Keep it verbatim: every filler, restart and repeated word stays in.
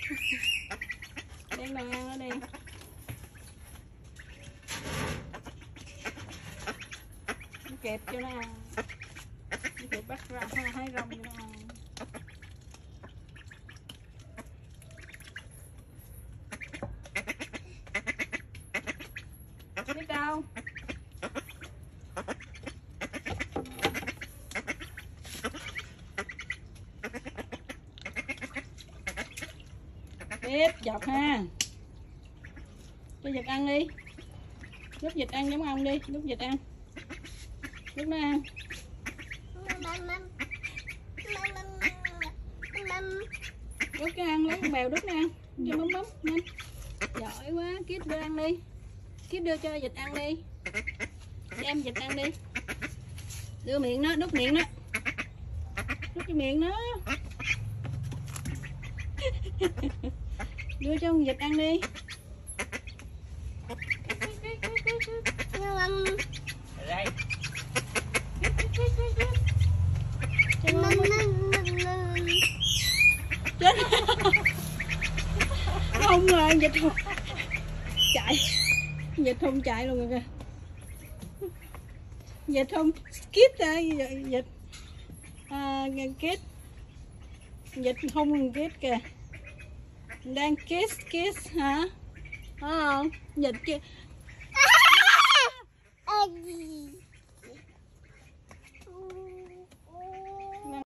Đem đồ ăn nó đi. Kẹp cho nó ăn. Kẹp bắt ra hái rong cho nó ăn. Biết đâu. Tiếp dọc ha. Cho vịt ăn đi. Lúc vịt ăn giống ông đi, lúc vịt ăn. Lúc nó ăn. Đút cái ăn, lấy con bèo đút nó ăn. Cho bấm bấm nhanh. Giỏi quá, Kid đưa ăn đi. Kid đưa cho vịt ăn đi. Đem vịt ăn đi. Đưa miệng nó, đút miệng nó. Đút cho miệng nó. Đưa cho con vịt ăn đi. Đây. Chết. Không rồi, vịt không chạy. Vịt không chạy luôn rồi kìa. Vịt không skip ra vịt. À, Kid. Vịt không Kid kìa. Đang kiss kiss hả? Phải không? Vịt kia.